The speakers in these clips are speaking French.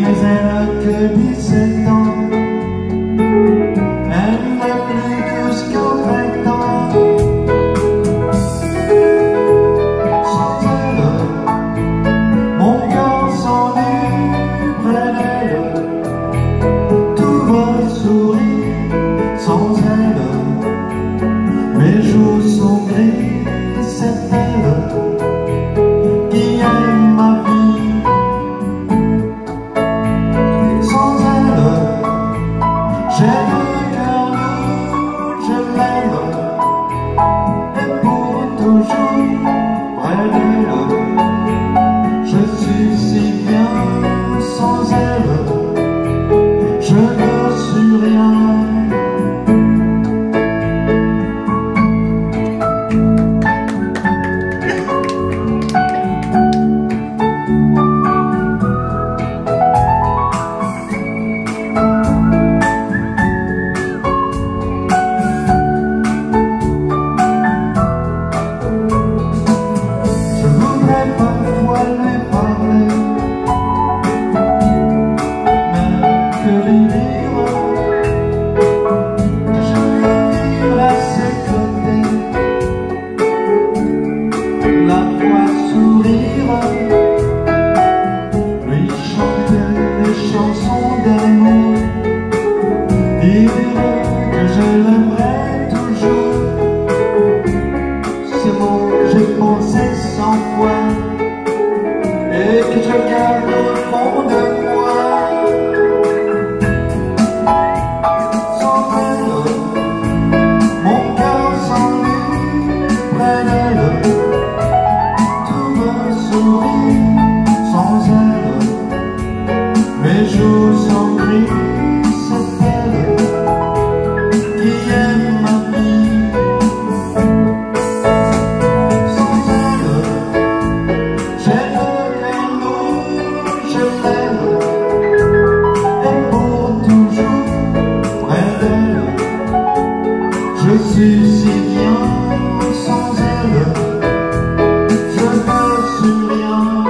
mais elle a que 17 ans. Elle n'est plus douce qu'en 20 ans. Sans elle, mon cœur s'ennuie près d'elle. Tout va sourire sans elle. Mes jours sont gris, c'est elle qui aime ma vie. Sans elle, j'ai le cœur lourd, je l'aime, et pour toujours près d'elle. Je suis si bien sans elle, je ne suis rien. Parfois lui parler, même que lui dire que je veux vivre à ses côtés, la voir sourire, lui chanter les chansons d'amour, dire que je l'aimerai toujours. C'est bon, j'ai pensé 100 fois et que je garde au fond de moi. Sans elle, mon cœur s'ennuie près d'elle. Tout me sourit sans elle. Mes jours sont gris, c'est elle qui aime ma vie. Sans elle, j'ai je suis si bien sans elle, je ne suis rien.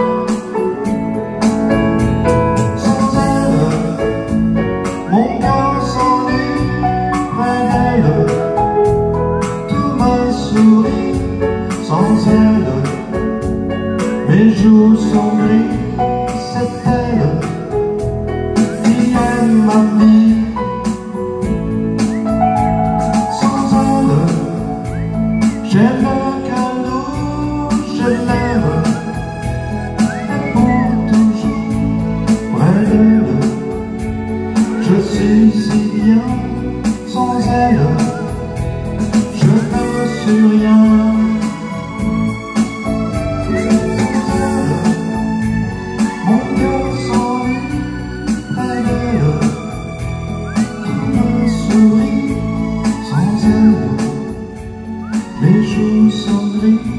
Sans elle, mon cœur s'ennuie près d'elle. Tout me sourit sans elle. Mes jours sont gris, c'est elle qui aime ma vie. J'ai le cœur lourd, je l'aime, et pour toujours près d'elle. Je suis si bien sans elle, je ne suis rien. Sans elle, mon cœur s'ennuie près d'elle. Tout me sourit sans elle. Les jours sont gris.